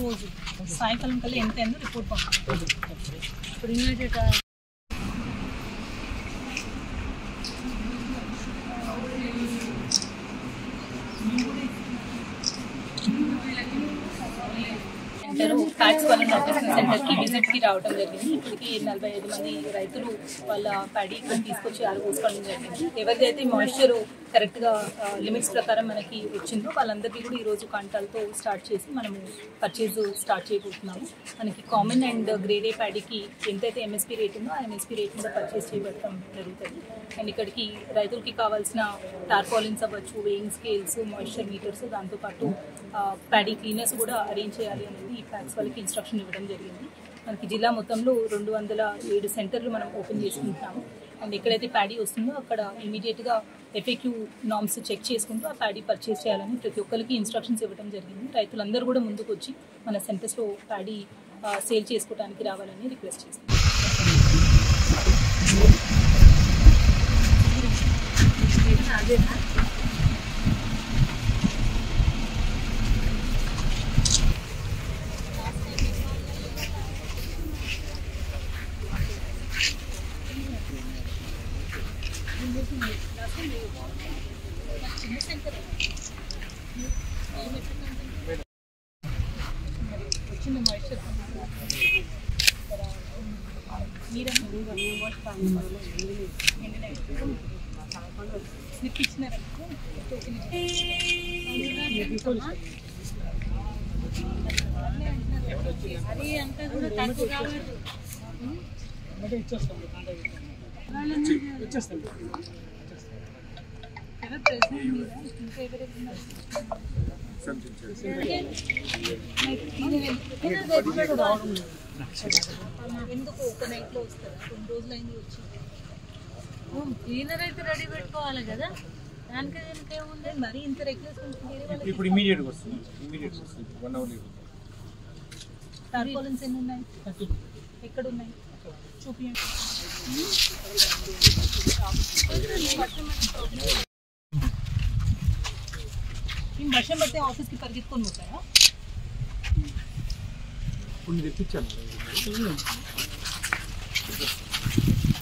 ఈరోజు సాయంకాలం కల్లా ఎంత అయిందో రిపోర్ట్ పంపుతాం. ఇప్పుడు ఇమీడియట్ ఫ్యాక్స్ వల్ల నోటిఫికేషన్ సెంటర్కి విజిట్కి రావడం జరిగింది. ఇప్పటికి 45 మంది రైతులు వాళ్ళ ప్యాడీ ఇక్కడ తీసుకొచ్చి ఆరబోసుకోవడం జరిగింది. ఎవరిదైతే మాయిశ్చర్ కరెక్ట్గా లిమిట్స్ ప్రకారం మనకి వచ్చిందో వాళ్ళందరికీ కూడా ఈరోజు కాంటాలతో స్టార్ట్ చేసి మనము పర్చేజ్ స్టార్ట్ చేయబోతున్నాము. మనకి కామన్ అండ్ గ్రేడ్ ఏ ప్యాడీకి ఎంతైతే ఎంఎస్పీ రేట్ ఉందో ఆ ఎంఎస్పీ రేట్ మీద పర్చేజ్ చేయబడటం జరుగుతుంది. అండ్ ఇక్కడికి రైతులకి కావాల్సిన టార్పాలిన్స్ అవ్వచ్చు, వేయింగ్ స్కేల్స్, మాయిశ్చర్ మీటర్స్, దాంతోపాటు ప్యాడీ క్లీనర్స్ కూడా అరేంజ్ చేయాలి అనేది ఈ ఫ్యాక్స్ వాళ్ళకి ఇన్స్ట్రక్షన్ ఇవ్వడం జరిగింది. మనకి జిల్లా మొత్తంలో 207 సెంటర్లు మనం ఓపెన్ చేసుకుంటున్నాము. అండ్ ఎక్కడైతే ప్యాడీ వస్తుందో అక్కడ ఇమీడియట్గా ఎఫ్ఏక్యూ నామ్స్ చెక్ చేసుకుంటూ ఆ ప్యాడీ పర్చేస్ చేయాలని ప్రతి ఒక్కరికి ఇన్స్ట్రక్షన్స్ ఇవ్వడం జరిగింది. రైతులందరూ కూడా ముందుకు వచ్చి మన సెంటర్స్లో ప్యాడీ సేల్ చేసుకోవడానికి రావాలని రిక్వెస్ట్ చేస్తున్నాం. వచ్చిన మాయిశ్చర్ స్లిప్ ఇచ్చినారనుకో అది అంతా కూడా తక్కువ కావచ్చు. ఎందుకు ఒక నైట్లో వస్తారా? 2 రోజులు అయింది వచ్చి. క్లీనర్ అయితే రెడీ పెట్టుకోవాలి కదా, దానికి దీనికి ఏముంది మరి ఇంత రెగ్యులర్ ఇప్పుడు ఇమీడియట్గా వస్తుంది. 1 అవర్ టార్పాలిన్స్ ఎన్ని ఉన్నాయి, ఎక్కడ ఉన్నాయి చూపించండి. వర్షం పడితే ఆఫీస్కి పరిగెత్తుకొని పోతారా? తెప్పించాను.